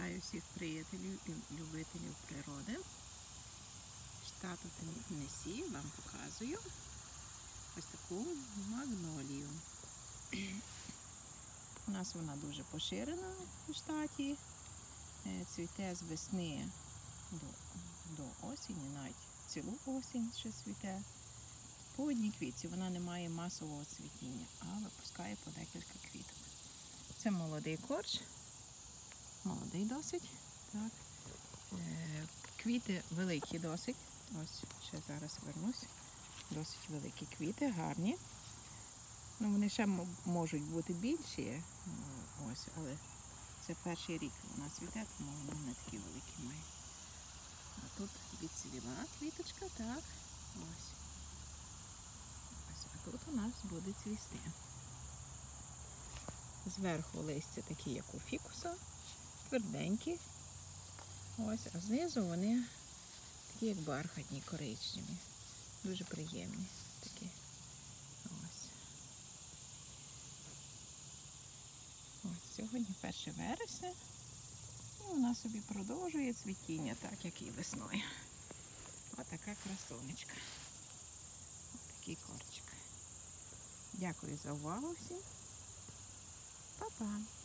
Вітаю всіх приятелів і любителів природи. Штату Теннессі вам показую ось таку магнолію. У нас вона дуже поширена у штаті. Цвіте з весни до осені, навіть цілу осінь ще цвіте. По одній квітці вона не має масового цвітіння, а випускає по декілька квіток. Це молодий корч. Молодий досить. Так. Квіти великі досить. Ось, ще зараз вернусь. Досить великі квіти, гарні. Ну, вони ще можуть бути більші. Ось, але це перший рік вона цвіте, тому вона не такі великі має. А тут відцвіла квіточка, так. Ось. Ось, а тут у нас буде цвісти. Зверху листя такі, як у фікуса. Тверденькі. Ось, а знизу вони такі, як бархатні, коричневі. Дуже приємні такі. Ось. Ось, сьогодні 1 вересня. І вона собі продовжує цвітіння, так, як і весною. Ось така красунечка. Ось такий корчик. Дякую за увагу всім. Па-па!